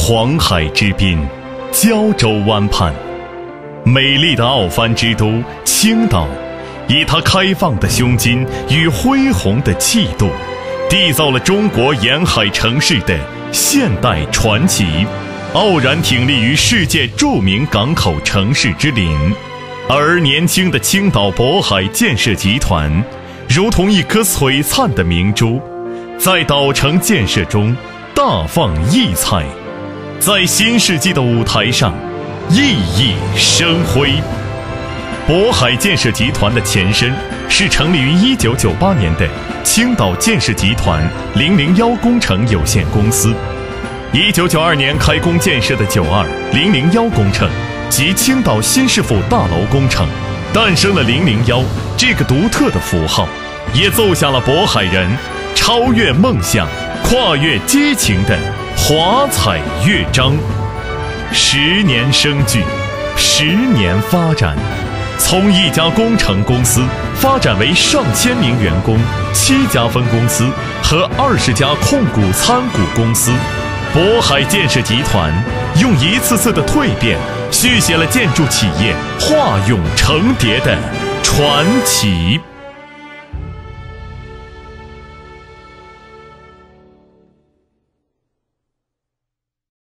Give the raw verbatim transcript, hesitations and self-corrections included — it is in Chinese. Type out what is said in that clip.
黄海之滨，胶州湾畔，美丽的奥藩之都青岛，以它开放的胸襟与恢宏的气度，缔造了中国沿海城市的现代传奇，傲然挺立于世界著名港口城市之林。而年轻的青岛渤海建设集团，如同一颗璀璨的明珠，在岛城建设中大放异彩，在新世纪的舞台上熠熠生辉。渤海建设集团的前身是成立于一九九八年的青岛建设集团零零一工程有限公司。一九九二年开工建设的九二零零一工程及青岛新市府大楼工程，诞生了零零一这个独特的符号，也奏响了渤海人超越梦想、跨越激情的华彩乐章。十年生聚，十年发展，从一家工程公司发展为上千名员工、七家分公司和二十家控股参股公司。渤海建设集团用一次次的蜕变，续写了建筑企业化蛹成蝶的传奇。